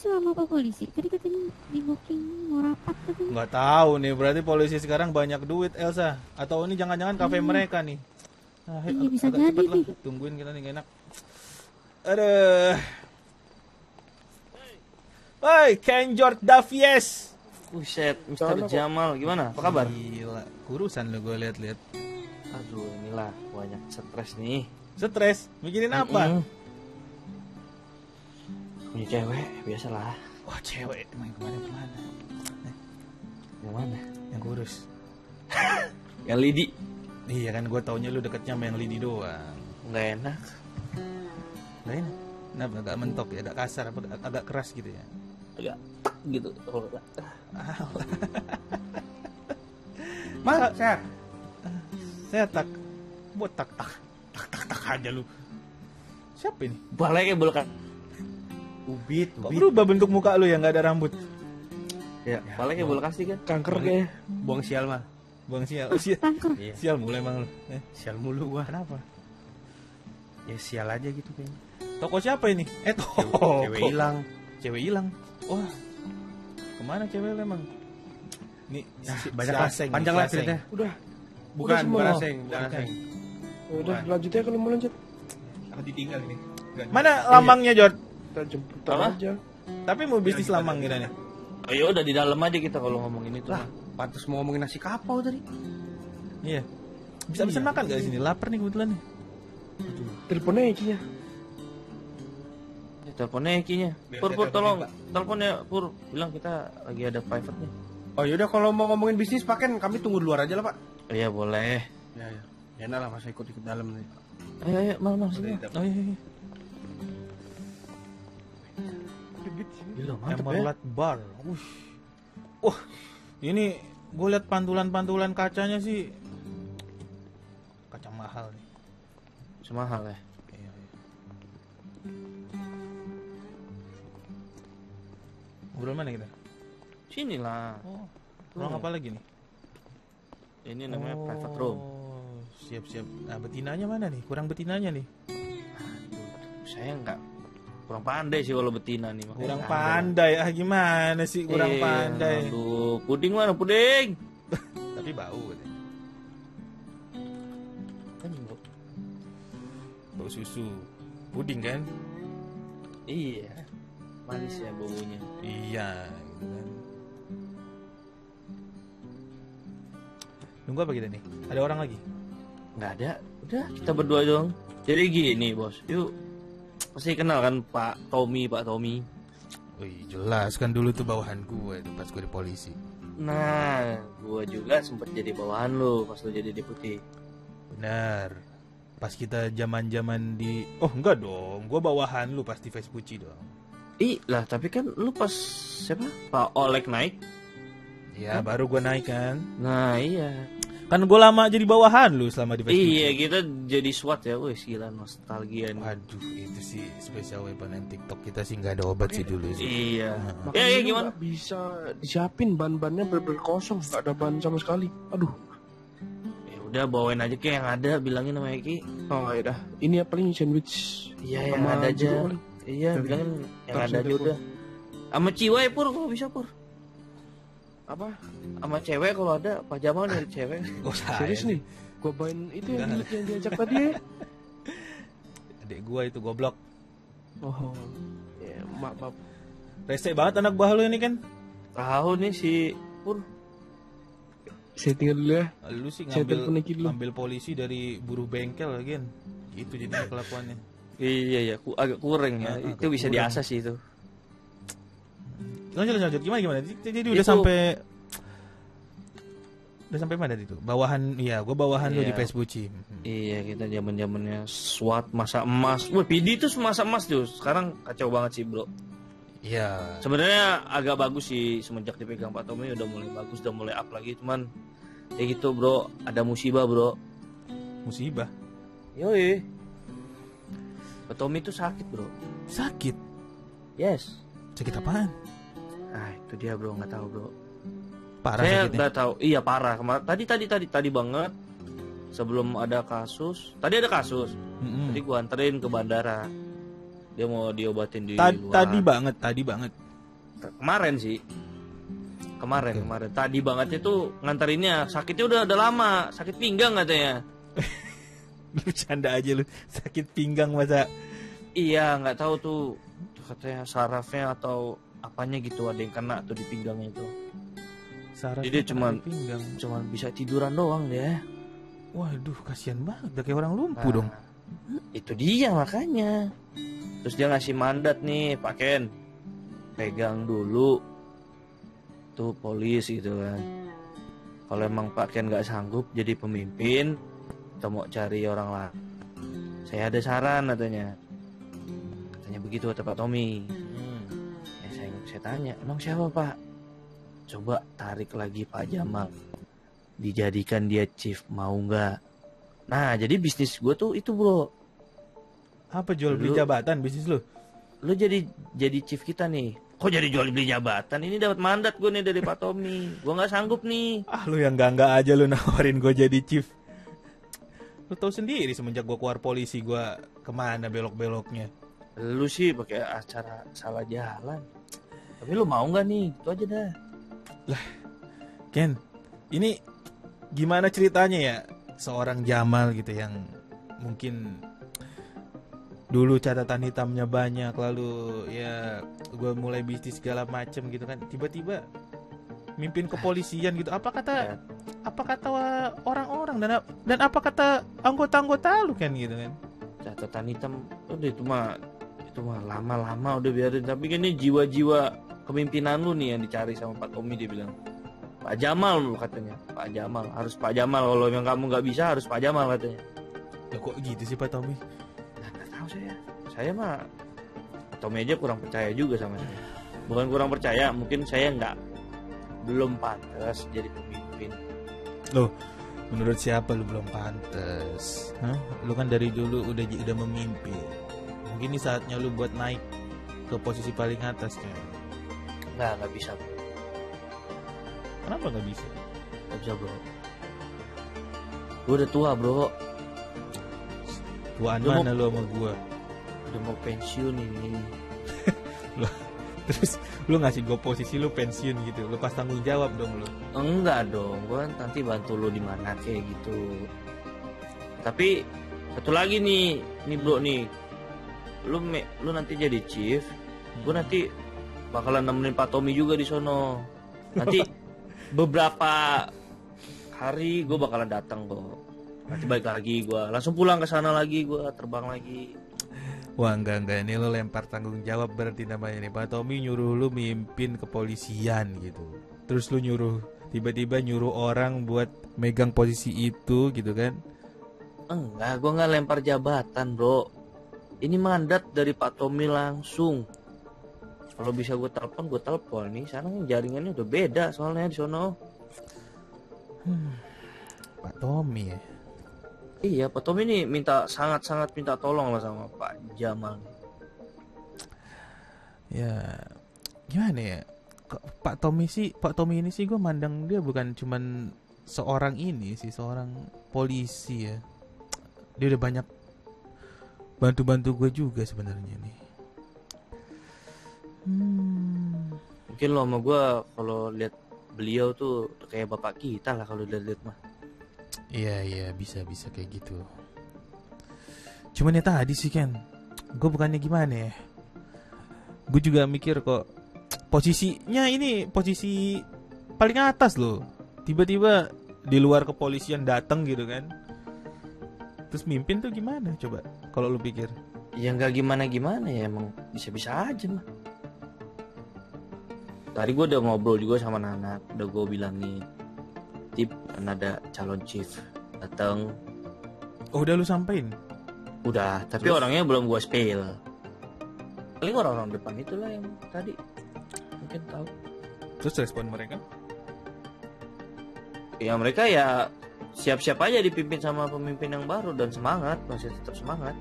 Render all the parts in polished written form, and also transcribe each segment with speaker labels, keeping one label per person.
Speaker 1: sama Pak Polisi? Tadi katanya di booking mau rapat katanya.
Speaker 2: Nggak tahu nih, berarti polisi sekarang banyak duit, Elsa. Atau ini jangan-jangan kafe mereka nih. Nah,
Speaker 1: Iya, bisa
Speaker 2: agak
Speaker 1: jadi
Speaker 2: cepet lah.
Speaker 1: nih.
Speaker 2: Tungguin kita nih, nggak enak. Aduh. Hai, Ken George Davies.
Speaker 3: Buset, Mr. Jamal, gimana? Apa kabar?
Speaker 2: Gila, kurusan lo gue lihat-lihat.
Speaker 3: Aduh, inilah banyak stres nih.
Speaker 2: Stres? Mikirin apa?
Speaker 3: Punya cewek, biasalah.
Speaker 2: Wah, cewek. Main kemana?
Speaker 3: Yang mana?
Speaker 2: Yang kurus.
Speaker 3: Yang lidi.
Speaker 2: Iya kan, gue taunya lu deketnya sama yang lidi doang.
Speaker 3: Nggak enak.
Speaker 2: Nggak enak? Kenapa? Agak mentok ya, agak kasar, apa agak keras gitu ya?
Speaker 3: Agak gitu.
Speaker 2: Mas, sehat? Sehat tak? Buat tak aja lu. Siapa ini?
Speaker 3: Baleknya bulakan.
Speaker 2: Ubit. Kok berubah bentuk muka lu yang nggak ada rambut?
Speaker 3: Ya, baleknya bola kasih kan?
Speaker 4: Kanker kayaknya. Buang sial mah.
Speaker 2: Buang sial. Oh, sial.
Speaker 1: Kanker.
Speaker 2: Sial mulai emang lu.
Speaker 4: Sial mulu gua.
Speaker 2: Kenapa?
Speaker 4: Ya sial aja gitu kayaknya.
Speaker 2: Toko siapa ini? Toko.
Speaker 4: Cewek hilang.
Speaker 2: Cewek hilang. Wah. Kemana cewek lu emang? Nih,
Speaker 4: Banyak lah. Panjang lah ceritanya.
Speaker 5: Udah.
Speaker 4: Bukan
Speaker 5: semua.
Speaker 4: asing, bukan asing.
Speaker 5: Udah lanjut ya kalau mau lanjut.
Speaker 4: Aku ditinggal ini.
Speaker 2: Mana lambangnya, Jod?
Speaker 5: Kita jemput
Speaker 3: Apa?
Speaker 5: aja.
Speaker 2: Tapi mau bisnis lamang gitu nih.
Speaker 3: Ayo udah di dalam aja kita kalau ngomongin itu.
Speaker 4: Lah, pantas mau ngomongin nasi kapau tadi.
Speaker 2: Iya. Bisa makan gak di sini? Lapar nih kebetulan nih.
Speaker 5: Teleponnya ikinya.
Speaker 3: Ya, teleponnya Ekinya. Pur, tolong. Teleponnya Pur. Bilang kita lagi ada private nih.
Speaker 4: Oh yaudah kalau mau ngomongin bisnis Pak Ken, kami tunggu di luar aja lah Pak.
Speaker 3: Iya boleh.
Speaker 4: Ya. Ya enak lah masa ikut dalam nih.
Speaker 3: Ayo, mal sini.
Speaker 2: Oh iya.
Speaker 3: Gila, mantep ya.
Speaker 2: Emerald Bar. Wah, ini gue lihat pantulan-pantulan kacanya sih. Kaca mahal nih.
Speaker 3: Semahal ya.
Speaker 2: Iya. Ngobrol mana kita?
Speaker 3: Sini lah.
Speaker 2: Oh, ruang apa lagi nih?
Speaker 3: Ini namanya private room.
Speaker 2: Siap. Nah, betinanya mana nih? Kurang betinanya nih.
Speaker 3: Aduh, saya nggak kurang pandai sih kalau betina nih. makanya
Speaker 2: Kurang
Speaker 3: nggak ada.
Speaker 2: pandai. Gimana sih kurang pandai?
Speaker 3: Aduh, puding mana puding?
Speaker 2: Tapi bau katanya.
Speaker 3: Kan
Speaker 2: Bau susu. Puding kan?
Speaker 3: iya, manis ya baunya.
Speaker 2: Iya, gitu kan. Nunggu apa kita nih? Ada orang lagi?
Speaker 3: Nggak ada. Udah kita berdua dong. Jadi gini bos, yuk. Pasti kenal kan Pak Tommy.
Speaker 2: Wih, jelas kan dulu tuh bawahan gue itu pas gue di polisi.
Speaker 3: Nah, gue juga sempet jadi bawahan lo pas lo jadi deputi.
Speaker 2: Benar. Pas kita zaman-zaman di... Oh enggak dong, gue bawahan lu pas di Facebook dong.
Speaker 3: Lah tapi kan lu pas siapa? Pak Oleg naik.
Speaker 2: Ya baru gue naik kan.
Speaker 3: Nah iya.
Speaker 2: Kan gue lama jadi bawahan lu selama di Facebook.
Speaker 3: Iya kita jadi SWAT ya. Wih gila nostalgia nih.
Speaker 2: Waduh, itu sih special weapon and TikTok kita sih nggak ada obat sih dulu sih.
Speaker 3: Iya.
Speaker 5: Makanya
Speaker 3: Ya
Speaker 5: lu
Speaker 3: gimana?
Speaker 5: nggak bisa disiapin ban-bannya bener-bener kosong, nggak ada ban sama sekali. Aduh.
Speaker 3: Ya udah bawain aja kayak yang ada, bilangin sama Eki.
Speaker 5: Oh ya dah. Ini ya paling sandwich.
Speaker 3: Iya yang
Speaker 5: sama
Speaker 3: ada aja.
Speaker 5: jeruk paling.
Speaker 3: Iya bilangin yang
Speaker 5: Terus
Speaker 3: ada aja
Speaker 5: telepon.
Speaker 3: udah. Sama Ciwai Pur kalau bisa Pur.
Speaker 5: Apa?
Speaker 3: Sama cewek kalau ada Pak Jamal nyari cewek.
Speaker 2: Oh,
Speaker 5: Serius nih? Gua bawain itu yang diajak tadi ya.
Speaker 2: Adik gue itu goblok.
Speaker 5: Oh. Ya, maaf.
Speaker 2: Rese banget anak buah lu ini kan.
Speaker 3: Tahu nih si Pur.
Speaker 5: Saya tinggal dulu ya.
Speaker 2: Lu sih
Speaker 5: Saya telepon Eki dulu.
Speaker 2: ngambil polisi dari buruh bengkel kan. Gitu jadinya kelakuannya.
Speaker 3: Iya, agak kurang ya.
Speaker 2: Agak
Speaker 3: Itu bisa
Speaker 2: kurang.
Speaker 3: diasah sih itu.
Speaker 2: Lanjut gimana? Jadi udah
Speaker 3: Itu-
Speaker 2: sampai mana itu? Bawahan, iya, gue bawahan lu
Speaker 3: Iya.
Speaker 2: di Facebook.
Speaker 3: Iya, kita zaman-zamannya SWAT masa emas. Wah, PD itu masa emas tuh. Sekarang kacau banget sih, Bro.
Speaker 2: Iya.
Speaker 3: Sebenarnya agak bagus sih semenjak dipegang Pak Tommy udah mulai bagus, udah mulai up lagi. Cuman ya gitu, Bro. Ada musibah, Bro.
Speaker 2: Musibah.
Speaker 3: Yoi. Pak Tommy itu sakit, Bro.
Speaker 2: Sakit.
Speaker 3: Yes.
Speaker 2: Sakit apaan?
Speaker 3: Nah, itu dia, Bro. Nggak tahu, Bro.
Speaker 2: Parah
Speaker 3: Saya
Speaker 2: sakitnya.
Speaker 3: nggak tahu. Iya, parah. Tadi banget. Sebelum ada kasus. Tadi ada kasus.
Speaker 2: Mm-mm.
Speaker 3: Tadi gua anterin ke bandara. Dia mau diobatin di luar.
Speaker 2: Tadi banget.
Speaker 3: kemarin sih. Kemarin. Tadi banget itu nganterinnya, sakitnya udah lama, sakit pinggang katanya.
Speaker 2: Lu bercanda aja lu, sakit pinggang masa?
Speaker 3: Iya, nggak tahu tuh katanya sarafnya atau apanya gitu ada yang kena tuh di pinggangnya itu.
Speaker 2: Saraf
Speaker 3: Jadi
Speaker 2: kena di pinggang.
Speaker 3: cuman bisa tiduran doang dia.
Speaker 2: Waduh, kasihan banget, udah kayak orang lumpuh dong.
Speaker 3: Itu dia makanya. Terus dia ngasih mandat nih, Pak Ken, pegang dulu tuh polis gitu kan. Kalau emang Pak Ken nggak sanggup jadi pemimpin atau mau cari orang lain, saya ada saran katanya begitu kata Pak Tommy. Ya saya tanya, emang siapa Pak? Coba tarik lagi Pak Jamal, dijadikan dia chief, mau nggak? Nah jadi bisnis gue tuh itu bro.
Speaker 2: Apa jual beli jabatan bisnis lu?
Speaker 3: Lu jadi chief kita nih. Kok jadi jual beli jabatan? Ini dapat mandat gue nih dari Pak Tommy. Gue nggak sanggup nih.
Speaker 2: Ah, lu yang enggak aja lu nawarin gue jadi chief. Lu tahu sendiri semenjak gue keluar polisi gue kemana belok-beloknya.
Speaker 3: Lu sih pakai acara salah jalan. Tapi lu mau nggak nih? Itu aja dah.
Speaker 2: Lah, Ken, ini gimana ceritanya ya seorang Jamal gitu yang mungkin dulu catatan hitamnya banyak, lalu ya gue mulai bisnis segala macem gitu kan, tiba-tiba mimpin kepolisian gitu. Apa kata orang-orang dan apa kata anggota-anggota lu kan gitu kan?
Speaker 3: Catatan hitam udah itu mah lama-lama udah biarin. Tapi kan ini jiwa-jiwa kepemimpinan lu nih yang dicari sama Pak Tommy. Dia bilang Pak Jamal lu katanya. Pak Jamal, harus Pak Jamal. Kalau yang kamu nggak bisa harus Pak Jamal katanya.
Speaker 2: Ya kok gitu sih Pak Tommy?
Speaker 3: Nggak tahu saya mah Tommy aja kurang percaya juga sama saya. Bukan kurang percaya, mungkin saya belum pantas jadi pemimpin.
Speaker 2: Loh, menurut siapa lu belum pantas? Hah? Lu kan dari dulu udah memimpin. Mungkin ini saatnya lu buat naik ke posisi paling atas kan?
Speaker 3: Nggak bisa bro.
Speaker 2: Kenapa nggak bisa?
Speaker 3: Nggak bisa bro. Gue udah tua bro.
Speaker 2: Tuaan mana lu sama gua?
Speaker 3: Udah mau pensiun ini.
Speaker 2: Terus lu ngasih gue posisi lu pensiun gitu, lu pas tanggung jawab dong lu.
Speaker 3: Enggak dong, gue nanti bantu lu di mana kayak gitu. Tapi satu lagi nih bro nih, lu nanti jadi chief, gue nanti bakalan nemenin Pak Tommy juga di sono. Nanti beberapa hari gue bakalan datang kok. Nanti balik lagi gue, langsung pulang ke sana lagi, gue terbang lagi.
Speaker 2: Wah enggak, ini lo lempar tanggung jawab berarti namanya nih. Pak Tommy nyuruh lu mimpin kepolisian gitu. Terus lu tiba-tiba nyuruh orang buat megang posisi itu gitu kan.
Speaker 3: Enggak, gue gak lempar jabatan bro. Ini mandat dari Pak Tommy langsung. Kalau bisa gue telepon nih. Sekarang jaringannya udah beda soalnya di sono.
Speaker 2: Pak Tommy ya.
Speaker 3: Iya, Pak Tommy ini sangat-sangat minta tolong lah sama Pak Jamal.
Speaker 2: Ya, gimana ya? Pak Tommy ini sih gue mandang dia bukan cuman seorang polisi ya. Dia udah banyak bantu gue juga sebenarnya nih.
Speaker 3: Mungkin lo sama gue kalau lihat beliau tuh kayak bapak kita lah kalau lihat mah.
Speaker 2: Iya bisa kayak gitu. Cuman ya tadi sih Ken, gue bukannya gimana ya, gue juga mikir kok posisinya ini posisi paling atas loh. Tiba-tiba di luar kepolisian datang gitu kan, terus mimpin tuh gimana coba kalau lu pikir?
Speaker 3: Ya nggak gimana ya, emang bisa aja mah. Tadi gue udah ngobrol juga sama Nana, udah gue bilangin tip kan ada calon chief datang.
Speaker 2: Oh udah lu sampein?
Speaker 3: Udah, tapi terus? Orangnya belum gue spill. Paling orang-orang depan itulah yang tadi mungkin tahu.
Speaker 2: Terus respon mereka?
Speaker 3: Ya mereka ya siap-siap aja dipimpin sama pemimpin yang baru dan semangat, masih tetap semangat.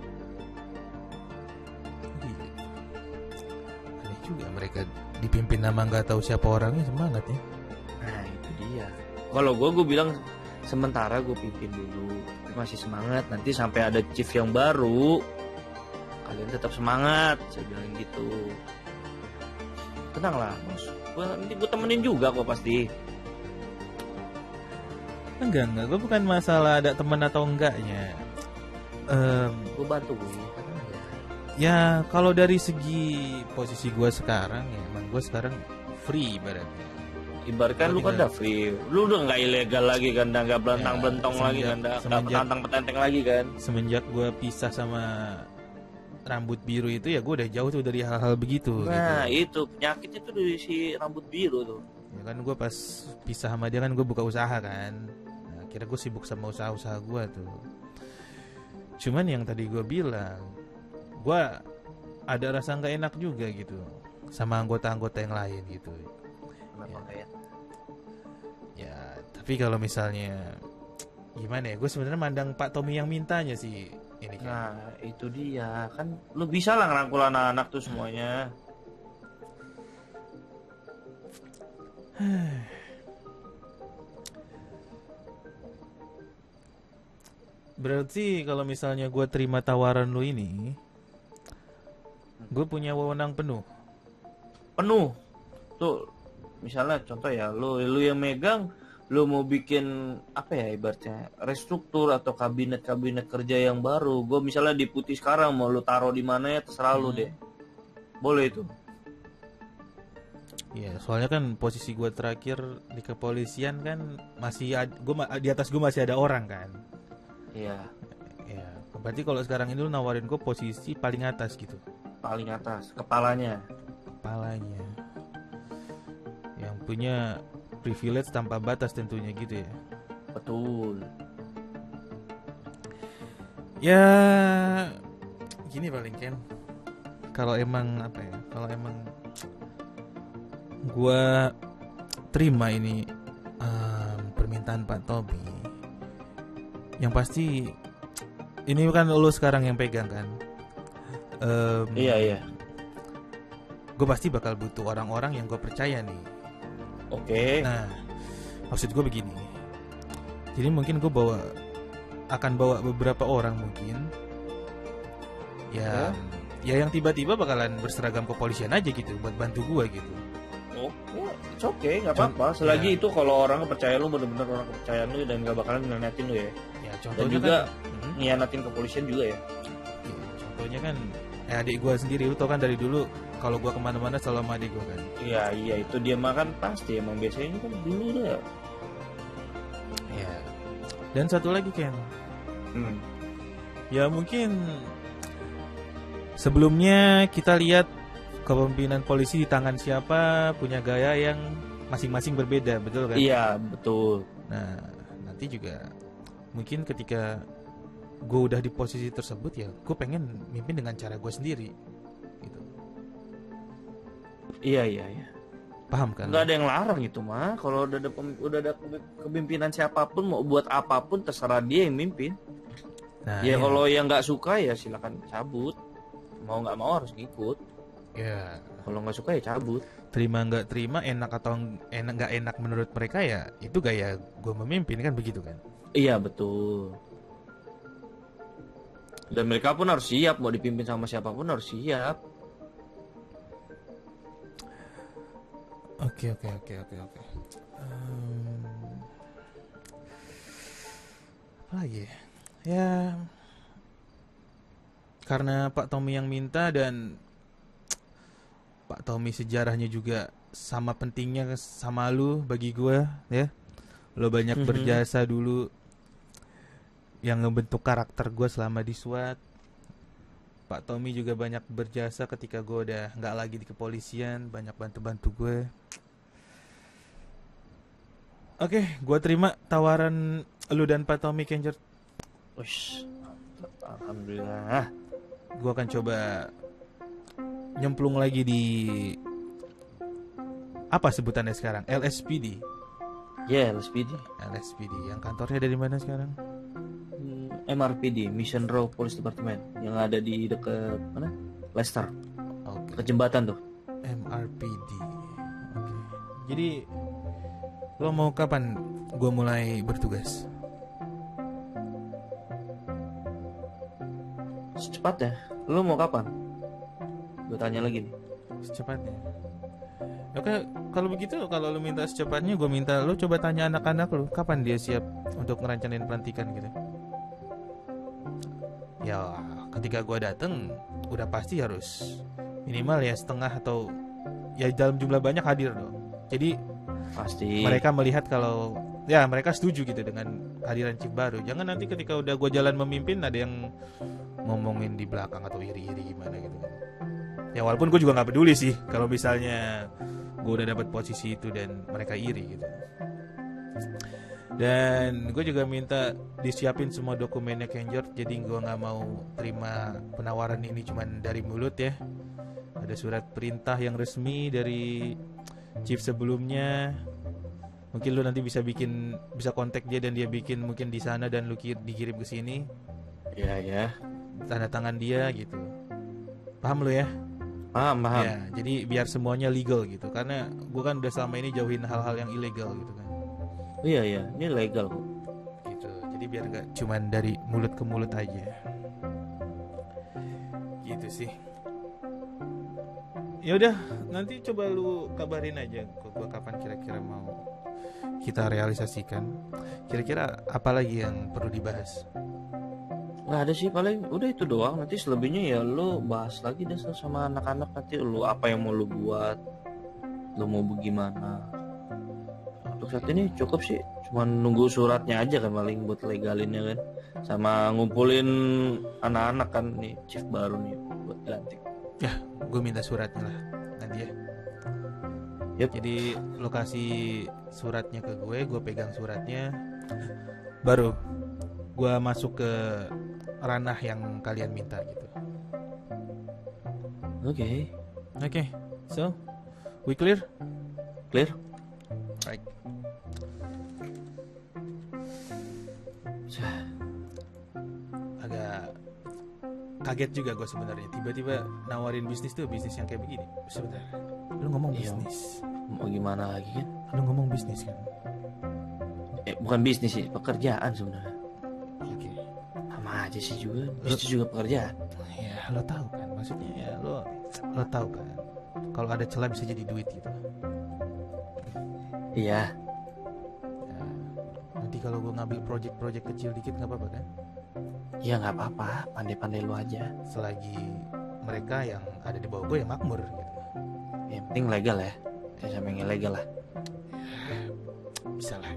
Speaker 2: Aneh juga mereka dipimpin nama nggak tahu siapa orangnya semangat ya.
Speaker 3: Nah itu dia. Kalau gue bilang sementara gue pimpin dulu, masih semangat. Nanti sampai ada chief yang baru, kalian tetap semangat. Saya bilang gitu. Tenang lah, bos. Nanti gue temenin juga kok pasti.
Speaker 2: Enggak, gue bukan masalah ada teman atau enggaknya.
Speaker 3: Gue bantu gue.
Speaker 2: Ya kalau dari segi posisi gue sekarang ya emang gue sekarang free ibaratnya.
Speaker 3: Ibaratkan lu kan udah free, lu udah nggak ilegal lagi kan, udah nggak belentang-belentong lagi kan, nggak petantang-petenteng lagi kan.
Speaker 2: Semenjak gue pisah sama rambut biru itu ya gue udah jauh tuh dari hal-hal begitu.
Speaker 3: Nah
Speaker 2: gitu.
Speaker 3: itu penyakitnya tuh dari si rambut biru tuh.
Speaker 2: Ya kan gue pas pisah sama dia kan gue buka usaha kan. Nah, kira gue sibuk sama usaha-usaha gue tuh. Cuman yang tadi gue bilang, gue ada rasa nggak enak juga gitu sama anggota-anggota yang lain gitu.
Speaker 3: Ya.
Speaker 2: Ya, tapi kalau misalnya gimana ya, gue sebenarnya mandang Pak Tommy yang mintanya sih ini kan.
Speaker 3: Nah itu dia kan, lu bisa lah ngerangkul anak-anak tuh semuanya.
Speaker 2: Berarti kalau misalnya gue terima tawaran lu ini, gue punya wewenang penuh.
Speaker 3: Penuh tuh, misalnya contoh ya, lu yang megang, lu mau bikin apa ya ibaratnya restruktur atau kabinet kerja yang baru, gue misalnya di Putih sekarang mau lu taruh di mana ya terserah lu deh, boleh itu.
Speaker 2: Ya soalnya kan posisi gue terakhir di kepolisian kan masih di atas gue masih ada orang kan.
Speaker 3: Iya.
Speaker 2: Ya berarti kalau sekarang ini lu nawarin gue posisi paling atas gitu.
Speaker 3: Paling atas, kepalanya.
Speaker 2: Yang punya privilege tanpa batas tentunya gitu ya.
Speaker 3: Betul.
Speaker 2: Ya gini paling kan, kalau emang gua terima ini permintaan Pak Tobi, yang pasti ini kan lu sekarang yang pegang kan.
Speaker 3: Iya.
Speaker 2: Gue pasti bakal butuh orang-orang yang gue percaya nih.
Speaker 3: Oke.
Speaker 2: Nah, maksud gue begini. Jadi mungkin gue akan bawa beberapa orang mungkin. Ya yang tiba-tiba bakalan berseragam kepolisian aja gitu buat bantu gue gitu.
Speaker 3: Oh, it's okay, nggak apa-apa. Selagi itu kalau orang kepercayaan lu bener-bener orang kepercayaan lu dan nggak bakalan ngianatin lu ya.
Speaker 2: Ya
Speaker 3: Dan
Speaker 2: contohnya
Speaker 3: juga
Speaker 2: kan,
Speaker 3: ngianatin kepolisian juga ya.
Speaker 2: Contohnya kan adik gue sendiri, lu tau kan dari dulu kalau gue kemana-mana selalu sama adik gue kan.
Speaker 3: Iya itu dia makan pasti emang biasanya kan dulu dah.
Speaker 2: Ya. Dan satu lagi Ken. Ya mungkin sebelumnya kita lihat kepemimpinan polisi di tangan siapa punya gaya yang masing-masing berbeda, betul kan?
Speaker 3: Iya betul.
Speaker 2: Nah nanti juga mungkin ketika gue udah di posisi tersebut ya gue pengen mimpin dengan cara gue sendiri gitu.
Speaker 3: Iya.
Speaker 2: Paham kan?
Speaker 3: Nggak ada yang larang itu mah. Kalau udah ada kepemimpinan siapapun mau buat apapun terserah dia yang mimpin.
Speaker 2: Nah,
Speaker 3: ya kalau yang nggak suka ya silakan cabut. Mau nggak mau harus ngikut.
Speaker 2: Ya.
Speaker 3: Kalau nggak suka ya cabut.
Speaker 2: Terima nggak terima, enak atau enak nggak enak menurut mereka ya itu gaya gue memimpin kan, begitu kan?
Speaker 3: Iya betul. Dan mereka pun harus siap, mau dipimpin sama siapapun harus siap.
Speaker 2: Oke. Apa lagi ya? Karena Pak Tommy yang minta dan Pak Tommy sejarahnya juga sama pentingnya sama lu bagi gue ya. Lo banyak berjasa dulu yang ngebentuk karakter gue selama di SWAT. Pak Tommy juga banyak berjasa ketika gue udah nggak lagi di kepolisian, banyak bantu-bantu gue. Oke, gue terima tawaran lu dan Pak Tommy Kenjer.
Speaker 3: Ush, alhamdulillah.
Speaker 2: Gue akan coba nyemplung lagi di apa sebutannya sekarang? LSPD.
Speaker 3: Ya, LSPD.
Speaker 2: Yang kantornya dari mana sekarang?
Speaker 3: MRPD, Mission Row Police Department, yang ada di dekat mana? Leicester.
Speaker 2: Oke.
Speaker 3: Ke jembatan tuh.
Speaker 2: MRPD. Oke. Jadi lo mau kapan gue mulai bertugas?
Speaker 3: Secepatnya. Lu mau kapan? Gue tanya lagi nih.
Speaker 2: Secepatnya. Oke, kalau begitu, kalau lu minta secepatnya, gue minta lu coba tanya anak-anak lu kapan dia siap untuk ngerancanain pelantikan gitu. Ya, ketika gue dateng, udah pasti harus minimal ya setengah atau ya dalam jumlah banyak hadir dong. Jadi
Speaker 3: Pasti.
Speaker 2: mereka melihat kalau ya mereka setuju gitu dengan kehadiran chief baru. Jangan nanti ketika udah gue jalan memimpin ada yang ngomongin di belakang atau iri-iri gimana gitu kan. Ya walaupun gue juga nggak peduli sih kalau misalnya gue udah dapat posisi itu dan mereka iri gitu. Dan gue juga minta disiapin semua dokumennya Kenjor. Jadi gue nggak mau terima penawaran ini cuman dari mulut ya. Ada surat perintah yang resmi dari chief sebelumnya. Mungkin lu nanti bisa kontak dia dan dia bikin mungkin di sana dan lu dikirim ke sini.
Speaker 3: Iya ya.
Speaker 2: Tanda tangan dia gitu. Paham lu ya?
Speaker 3: Paham.
Speaker 2: Ya, jadi biar semuanya legal gitu. Karena gue kan udah selama ini jauhin hal-hal yang ilegal gitu kan.
Speaker 3: Iya, ini legal kok.
Speaker 2: Gitu. Jadi biar nggak cuman dari mulut ke mulut aja. Gitu sih. Ya udah, nanti coba lu kabarin aja ke gua kapan kira-kira mau kita realisasikan. Kira-kira apa lagi yang perlu dibahas?
Speaker 3: Nggak ada sih, paling udah itu doang. Nanti selebihnya ya lu bahas lagi deh sama anak-anak. Nanti lu apa yang mau lu buat, lu mau bagaimana. Untuk saat ini cukup sih, cuma nunggu suratnya aja kan paling buat legalinnya kan, sama ngumpulin anak-anak kan nih chief baru nih buat ganti.
Speaker 2: Ya, gue minta suratnya lah nanti ya.
Speaker 3: Yep.
Speaker 2: Jadi lokasi suratnya ke gue pegang suratnya, baru gue masuk ke ranah yang kalian minta gitu. Oke, so we clear?
Speaker 3: Clear?
Speaker 2: Right. Agak kaget juga gue sebenarnya tiba-tiba nawarin bisnis yang kayak begini. Sebentar, lu ngomong
Speaker 3: Iya.
Speaker 2: bisnis,
Speaker 3: Mau gimana lagi kan?
Speaker 2: lu ngomong bisnis kan?
Speaker 3: Bukan bisnis sih, pekerjaan sebenarnya.
Speaker 2: Oke.
Speaker 3: Sama aja sih juga, bisnis juga pekerjaan.
Speaker 2: Ya lo tahu kan, maksudnya ya lo tahu kan, kalau ada celah bisa jadi duit gitu.
Speaker 3: Iya,
Speaker 2: Ya, nanti kalau gue ngambil project kecil dikit nggak apa-apa kan?
Speaker 3: ya nggak apa-apa, pandai-pandai lu aja.
Speaker 2: Selagi mereka yang ada di bawah gue yang makmur gitu.
Speaker 3: Yang penting legal ya, sama yang ilegal lah.
Speaker 2: Bisa lah.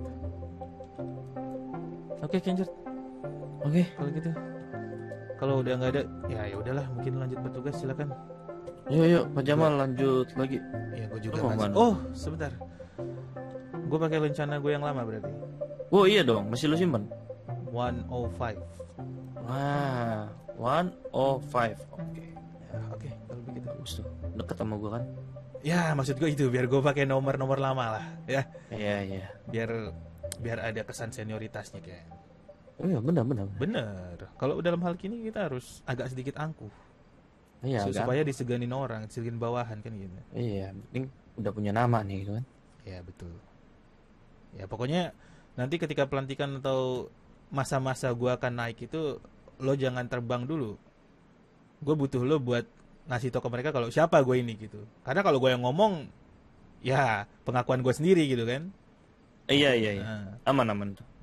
Speaker 2: Oke Kenjot,
Speaker 3: Oke.
Speaker 2: kalau gitu. Kalau udah nggak ada, ya udahlah, mungkin lanjut bertugas silakan.
Speaker 3: Yuk, Pak Jamal lanjut lagi.
Speaker 2: Ya gue juga
Speaker 3: Lu mau
Speaker 2: masih.
Speaker 3: mana?
Speaker 2: Oh sebentar, gue pakai rencana gue yang lama berarti.
Speaker 3: Oh iya dong, masih lu simpen.
Speaker 2: 105.
Speaker 3: Wah, 105. Oke.
Speaker 2: Ya, oke, kalau begitu.
Speaker 3: Bagus tuh. Deket sama gua kan?
Speaker 2: Ya maksud gue itu biar gue pakai nomor lama lah ya.
Speaker 3: Iya.
Speaker 2: Biar ada kesan senioritasnya kayak.
Speaker 3: Oh iya, benar.
Speaker 2: Bener. Kalau dalam hal ini kita harus agak sedikit angkuh.
Speaker 3: Iya, kan?
Speaker 2: Supaya diseganin orang, diseganin bawahan kan gitu.
Speaker 3: Iya, penting udah punya nama nih gitu kan.
Speaker 2: Ya betul. Ya pokoknya nanti ketika pelantikan atau masa-masa gue akan naik itu, lo jangan terbang dulu. Gue butuh lo buat ngasih tau ke mereka kalau siapa gue ini gitu. Karena kalau gue yang ngomong, ya pengakuan gue sendiri gitu kan.
Speaker 3: Iya.
Speaker 2: Nah,
Speaker 3: Aman tuh.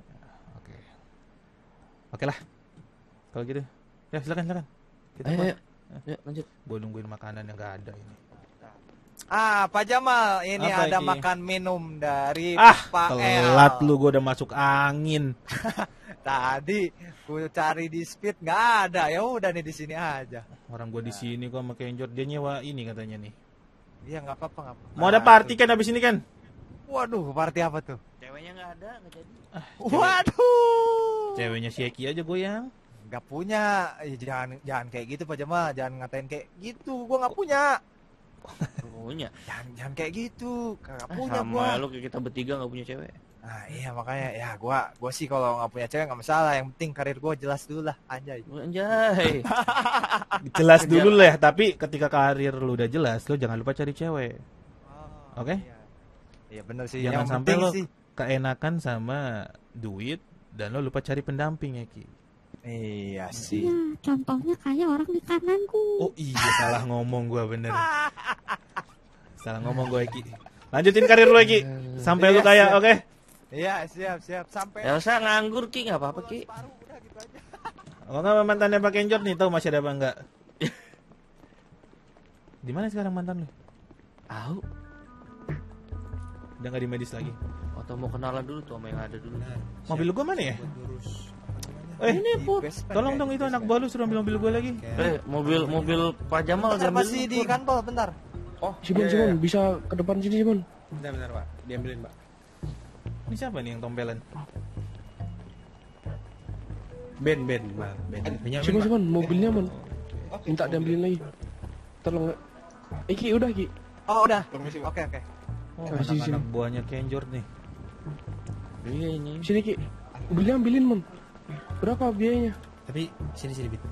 Speaker 2: oke lah. Kalau gitu, ya silakan. Kita
Speaker 3: Ayo. Ya, lanjut.
Speaker 2: gue nungguin makanan yang gak ada ini.
Speaker 6: Pak Jamal, ini
Speaker 2: Apa
Speaker 6: ada
Speaker 2: ini?
Speaker 6: makan minum dari
Speaker 2: Ah,
Speaker 6: Pak El.
Speaker 2: telat lu, gue udah masuk angin.
Speaker 6: Tadi ku cari di Speed nggak ada, ya udah nih di sini aja.
Speaker 2: Orang gue di sini kok sama Kenjot, dia nyewa ini katanya nih.
Speaker 6: Iya nggak apa-apa.
Speaker 2: Mau ada party kan abis ini kan?
Speaker 6: Waduh, party apa tuh?
Speaker 3: Ceweknya nggak ada, nggak jadi.
Speaker 6: Waduh,
Speaker 2: Ceweknya si Eki aja goyang.
Speaker 6: nggak punya. Jangan kayak gitu Pak Jamal, jangan ngatain kayak gitu. Gua nggak punya.
Speaker 3: Punya.
Speaker 6: Jangan kayak gitu, nggak punya
Speaker 3: Sama
Speaker 6: gua.
Speaker 3: lu kayak kita bertiga nggak punya cewek.
Speaker 6: Nah iya makanya ya gua sih kalau nggak punya cewek nggak masalah. Yang penting karir gua jelas dulu lah, anjay.
Speaker 3: Anjay.
Speaker 2: Jelas dulu lah, tapi ketika karir lu udah jelas, lu jangan lupa cari cewek. Oke?
Speaker 6: Iya. Iya bener sih.
Speaker 2: Jangan
Speaker 6: Yang
Speaker 2: sampai
Speaker 6: penting
Speaker 2: lo
Speaker 6: sih.
Speaker 2: keenakan sama duit dan lo lupa cari pendamping ya Ki.
Speaker 6: Iya sih.
Speaker 1: Iya, contohnya kayak orang di kananku.
Speaker 2: Oh iya, salah ngomong gua bener. Salah ngomong gue Eki. Lanjutin karir lu Eki. Sampai lu kaya, oke?
Speaker 6: Iya, siap. Sampai
Speaker 3: Elsa nganggur Ki, nggak apa-apa Ki.
Speaker 2: Kalau nggak mantannya Pak Kenjot nih, tahu masih ada apa enggak? Di mana sekarang mantan lu?
Speaker 3: Tahu.
Speaker 2: Udah nggak di medis lagi.
Speaker 3: Atau mau kenalan dulu tuh sama yang ada dulu.
Speaker 2: Mobil lu gua mana ya? Ini Put, tolong dong itu anak buah lu suruh ambil mobil gua lagi.
Speaker 3: Mobil Pak Jamal
Speaker 6: bentar,
Speaker 3: diambil
Speaker 6: masih
Speaker 3: dulu,
Speaker 6: di
Speaker 3: Pur.
Speaker 6: kantor bentar.
Speaker 4: Oh,
Speaker 5: Simon,
Speaker 4: iya,
Speaker 5: Simon,
Speaker 4: iya.
Speaker 5: bisa ke depan sini Simon.
Speaker 4: Bentar, Pak. Diambilin, Pak.
Speaker 2: Ini siapa nih yang tompelan?
Speaker 4: Ben, Pak. Ben. Punya Ben,
Speaker 5: Simon,
Speaker 4: Pak.
Speaker 5: Simon, mobilnya Mon. Minta diambilin lagi. Tolong. Ki, udah Ki.
Speaker 6: Oh, udah.
Speaker 4: Permisi, Pak.
Speaker 6: Oke.
Speaker 2: Oh,
Speaker 5: Kasih sini.
Speaker 2: anak-anak buahnya Kenjot nih.
Speaker 3: Iya ini.
Speaker 5: Sini Ki. Mobilnya ambilin Mon. Berapa biayanya?
Speaker 4: Tapi sini Bit.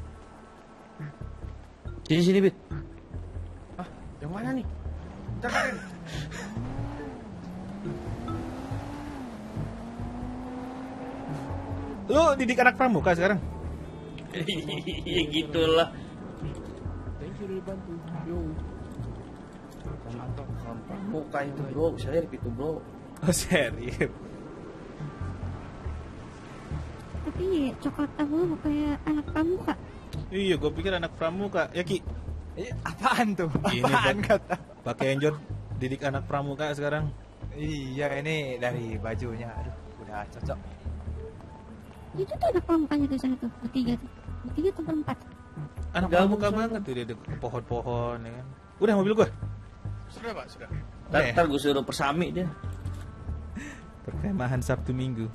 Speaker 3: Sini Bit.
Speaker 5: Yang mana nih?
Speaker 2: Lu didik anak pramuka sekarang?
Speaker 3: Iya gitulah.
Speaker 5: Thank you udah dibantu. Yo.
Speaker 3: Muka itu bro, saya itu bro.
Speaker 2: Oh serius?
Speaker 1: Tapi coklat abu kayak anak pramuka.
Speaker 2: Iya, gue pikir anak pramuka. Ya Ki,
Speaker 6: Apaan tuh?
Speaker 2: Ini,
Speaker 6: Apaan
Speaker 2: Pak.
Speaker 6: kata?
Speaker 2: Pak Kenjot didik anak pramuka sekarang.
Speaker 6: Iya, ini dari bajunya. Aduh, udah cocok.
Speaker 1: Itu tuh anak pramukanya tuh sana tuh, bertiga atau berempat.
Speaker 2: Anak
Speaker 3: Gabung
Speaker 2: pramuka
Speaker 3: sama.
Speaker 2: banget tuh dia di pohon-pohon ya kan. Udah mobil gue.
Speaker 4: Sudah, Pak, sudah.
Speaker 3: Ntar gue suruh persami dia.
Speaker 2: Perkemahan Sabtu Minggu.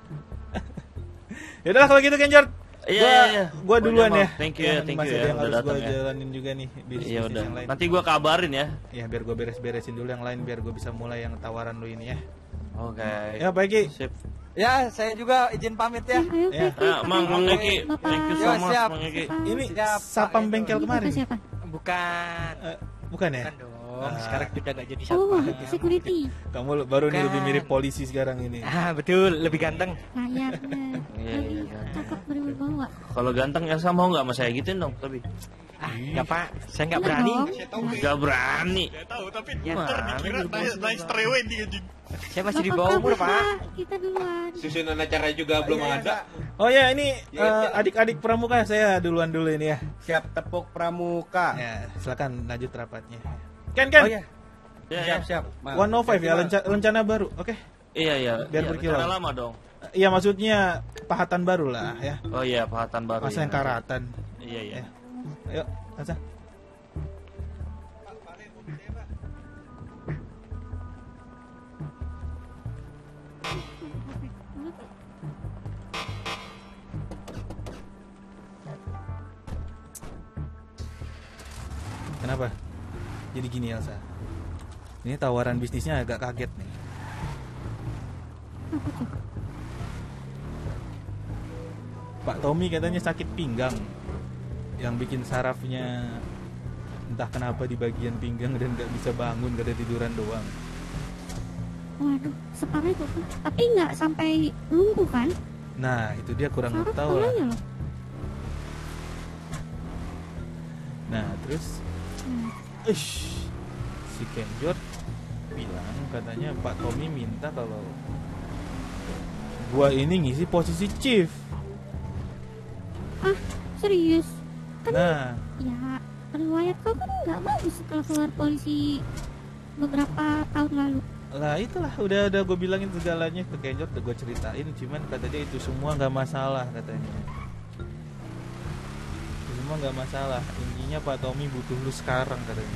Speaker 2: Yaudah kalau gitu Kenjot.
Speaker 3: Iya.
Speaker 2: Gua duluan
Speaker 3: Jamal.
Speaker 2: ya.
Speaker 3: Thank you ya, thank
Speaker 2: Masih
Speaker 3: you
Speaker 2: ada
Speaker 3: ya,
Speaker 2: yang
Speaker 3: udah
Speaker 2: harus
Speaker 3: datang
Speaker 2: gue
Speaker 3: ya.
Speaker 2: jalanin juga nih bisnis
Speaker 3: Iya udah.
Speaker 2: yang lain.
Speaker 3: Nanti gue kabarin ya.
Speaker 2: Ya biar gue beres-beresin dulu yang lain biar gue bisa mulai yang tawaran lu ini ya.
Speaker 3: Oke.
Speaker 2: Ya baik Ki.
Speaker 3: Sip.
Speaker 6: Ya, saya juga izin pamit ya.
Speaker 1: Ayo,
Speaker 2: Ya.
Speaker 1: Kiki,
Speaker 3: Mang
Speaker 1: pakai
Speaker 3: Eki,
Speaker 1: Bapak.
Speaker 3: thank you so
Speaker 6: Yo,
Speaker 3: much
Speaker 6: siap.
Speaker 3: Mang Eki.
Speaker 2: Ini
Speaker 6: Siap,
Speaker 2: sapam
Speaker 6: Pak,
Speaker 2: bengkel
Speaker 1: Ini
Speaker 2: kemarin.
Speaker 1: kata siapa?
Speaker 6: Bukan.
Speaker 2: Bukan ya?
Speaker 6: Bukan dong.
Speaker 2: Ah.
Speaker 6: Sekarang udah gak jadi
Speaker 1: Oh,
Speaker 6: satpam.
Speaker 1: security.
Speaker 2: Kamu baru nih
Speaker 6: Bukan.
Speaker 2: lebih mirip polisi sekarang ini.
Speaker 6: Ah, betul, lebih ganteng.
Speaker 1: Kayaknya.
Speaker 3: Iya,
Speaker 1: Lagi
Speaker 3: iya.
Speaker 1: cakep berwibawa.
Speaker 3: Kalau ganteng Elsa mau nggak sama saya gituin dong tapi
Speaker 6: Enggak, Pak. Saya enggak
Speaker 1: Iya
Speaker 6: berani.
Speaker 1: dong.
Speaker 3: nggak berani.
Speaker 4: Saya tahu, tapi
Speaker 6: Ya,
Speaker 4: naik wedding anjing.
Speaker 6: saya masih di
Speaker 1: Bapak
Speaker 6: bawah umur,
Speaker 1: kabur,
Speaker 6: Pak.
Speaker 1: Kita duluan.
Speaker 4: Susunan acara juga belum ada.
Speaker 2: Oh ya ini adik-adik pramuka saya duluan dulu ini ya.
Speaker 4: Siap tepuk pramuka.
Speaker 2: Ya silakan lanjut rapatnya. Ken.
Speaker 4: Oh iya,
Speaker 3: Ya,
Speaker 4: siap.
Speaker 2: 105 ya rencana baru. Oke.
Speaker 3: Iya.
Speaker 2: Biar
Speaker 3: Iya,
Speaker 2: berkilau.
Speaker 3: rencana lama dong.
Speaker 2: Iya maksudnya pahatan baru lah ya.
Speaker 3: Oh iya, pahatan baru.
Speaker 2: Masa
Speaker 3: ya.
Speaker 2: yang karatan.
Speaker 3: Iya.
Speaker 2: Ya. Ayo, Elsa. Kenapa? Jadi gini Elsa. Ini tawaran bisnisnya agak kaget nih.
Speaker 1: Apa tuh?
Speaker 2: Pak Tommy katanya sakit pinggang. Yang bikin sarafnya entah kenapa di bagian pinggang dan nggak bisa bangun, gak ada tiduran doang.
Speaker 1: Waduh, separah itu kan. Tapi nggak sampai lumpuh kan?
Speaker 2: Nah itu dia kurang
Speaker 1: Saraf
Speaker 2: tahu lah.
Speaker 1: kepalanya loh.
Speaker 2: Nah terus ish, si Kenjot bilang katanya Pak Tommy minta kalau gua ini ngisi posisi chief.
Speaker 1: Ah, serius? Kan
Speaker 2: Nah
Speaker 1: ya, riwayat kau kan nggak bagus setelah keluar polisi beberapa tahun lalu.
Speaker 2: lah itulah udah gue bilangin segalanya ke Kenjot, udah gue ceritain, cuman katanya itu semua nggak masalah katanya. Itu semua nggak masalah, intinya Pak Tommy butuh lu sekarang katanya.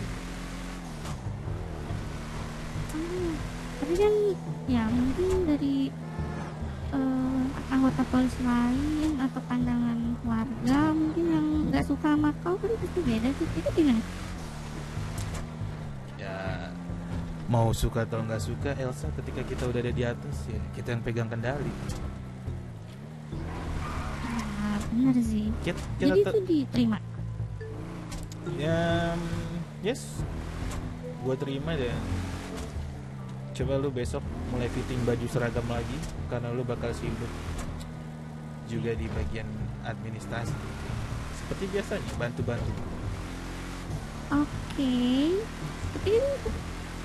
Speaker 1: Ah, tapi kan ya mungkin dari anggota polisi lain atau pandangan warga mungkin yang nggak suka sama kau kan pasti beda sih. Itu gimana?
Speaker 2: Ya mau suka atau nggak suka Elsa, ketika kita udah ada di atas ya kita yang pegang kendali.
Speaker 1: Ah, benar sih.
Speaker 2: Kita
Speaker 1: Jadi itu diterima.
Speaker 2: ya yes, gue terima dan coba lu besok mulai fitting baju seragam lagi karena lu bakal sibuk juga di bagian administrasi seperti biasanya bantu-bantu.
Speaker 1: Oke. Tapi kan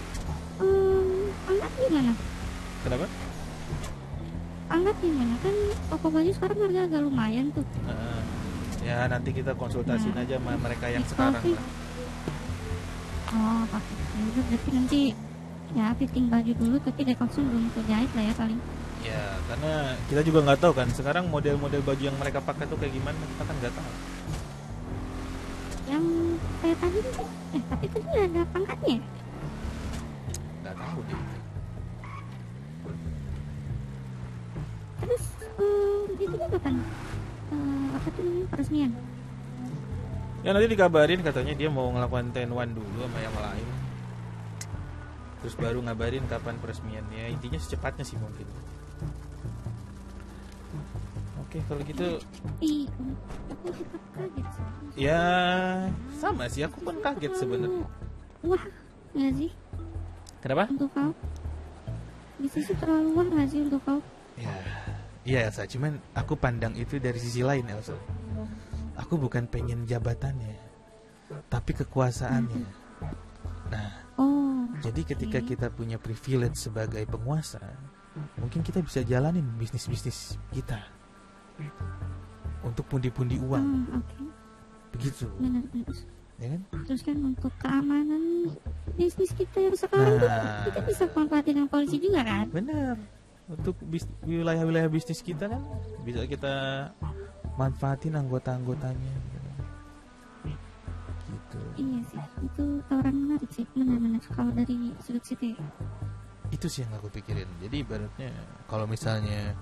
Speaker 1: Pangkat gimana?
Speaker 2: Kenapa?
Speaker 1: Pangkat gimana? Kan toko baju sekarang harga agak lumayan tuh.
Speaker 2: Ya nanti kita konsultasiin
Speaker 1: Nah,
Speaker 2: aja sama mereka yang
Speaker 1: di
Speaker 2: sekarang
Speaker 1: coffee.
Speaker 2: lah.
Speaker 1: Oh, pakai. Ya udah, berarti nanti ya fitting baju dulu, tapi dekorasi belum terjahit lah ya paling.
Speaker 2: Ya karena kita juga nggak tahu kan sekarang model-model baju yang mereka pakai tuh kayak gimana, kita kan nggak tahu.
Speaker 1: Yang kayak tadi tuh, tapi tadi ada pangkatnya.
Speaker 2: Nggak tahu deh.
Speaker 1: Terus itu juga kan apa tuh namanya, peresmian.
Speaker 2: Ya nanti dikabarin katanya dia mau ngelakukan 10-1 dulu sama yang lain. Terus baru ngabarin kapan peresmiannya. Intinya secepatnya sih mungkin. Oke kalau gitu
Speaker 1: Ih, aku juga kaget sih.
Speaker 2: ya sama sih, aku pun kaget sebenarnya.
Speaker 1: Wah, nggak sih
Speaker 2: Kenapa?
Speaker 1: untuk kau? Bisnisnya terlalu wah nggak sih untuk kau?
Speaker 2: Ya, iya Elsa, cuman aku pandang itu dari sisi lain Elsa. Aku bukan pengen jabatannya, tapi kekuasaannya. Nah,
Speaker 1: Oh,
Speaker 2: jadi ketika
Speaker 1: oke.
Speaker 2: kita punya privilege sebagai penguasa, mungkin kita bisa jalanin bisnis-bisnis kita untuk pundi-pundi uang,
Speaker 1: Oke,
Speaker 2: begitu,
Speaker 1: benar-benar.
Speaker 2: ya kan?
Speaker 1: Terus kan untuk keamanan bisnis kita yang sekarang tuh
Speaker 2: Nah.
Speaker 1: kita bisa manfaatin dengan polisi juga kan?
Speaker 2: Benar. Untuk wilayah-wilayah bisnis kita kan bisa kita manfaatin anggota-anggotanya. Gitu.
Speaker 1: Iya sih, itu tawaran menarik sih, benar-benar kalau dari sudut situ ya.
Speaker 2: Itu sih yang aku pikirin. Jadi ibaratnya kalau misalnya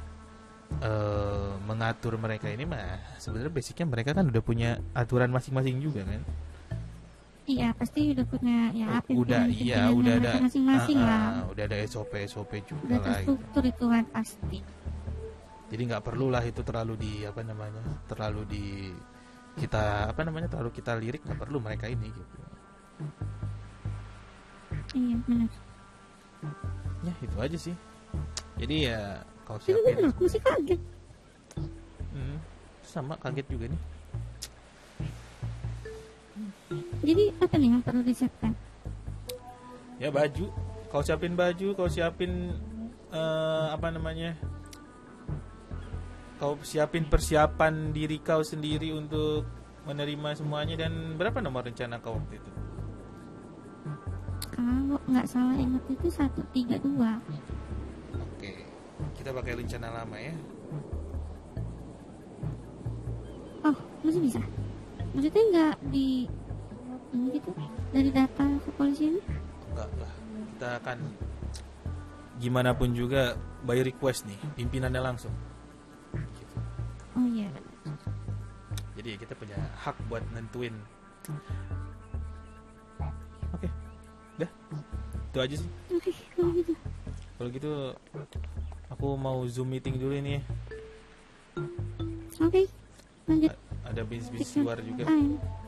Speaker 2: mengatur mereka ini mah sebenarnya basicnya mereka kan udah punya aturan masing-masing juga kan.
Speaker 1: Iya, pasti udah punya ya
Speaker 2: Udah iya
Speaker 1: pimpinan-pimpinannya
Speaker 2: udah ada
Speaker 1: mereka masing-masing lah.
Speaker 2: udah ada SOP juga
Speaker 1: Udah
Speaker 2: lah gitu.
Speaker 1: terstruktur itu kan pasti.
Speaker 2: Jadi nggak perlulah itu terlalu di apa namanya terlalu di kita apa namanya terlalu kita lirik, nggak perlu mereka ini gitu.
Speaker 1: Iya, benar.
Speaker 2: Ya itu aja sih. Jadi ya kau
Speaker 1: Itu
Speaker 2: siapin.
Speaker 1: benar, aku masih kaget.
Speaker 2: Sama kaget juga nih.
Speaker 1: Jadi apa nih yang perlu disiapkan?
Speaker 2: Ya baju, kau siapin baju, kau siapin apa namanya? Kau siapin persiapan diri kau sendiri untuk menerima semuanya. Dan berapa nomor rencana kau waktu itu?
Speaker 1: Kalau nggak salah ingat itu 132.
Speaker 2: Oke, kita pakai rencana lama ya.
Speaker 1: Oh, masih bisa. Maksudnya nggak di ini gitu dari data kepolisian?
Speaker 2: Enggak lah, kita akan gimana pun juga by request nih, pimpinannya langsung. Gitu.
Speaker 1: Oh iya.
Speaker 2: Jadi kita punya hak buat nentuin. Oke, udah, itu aja sih.
Speaker 1: Oke, kalau gitu.
Speaker 2: Kalau gitu, aku mau zoom meeting dulu ini ya.
Speaker 1: Oke, lanjut.
Speaker 2: Ada bisnis
Speaker 1: Take your
Speaker 2: luar juga.
Speaker 1: time.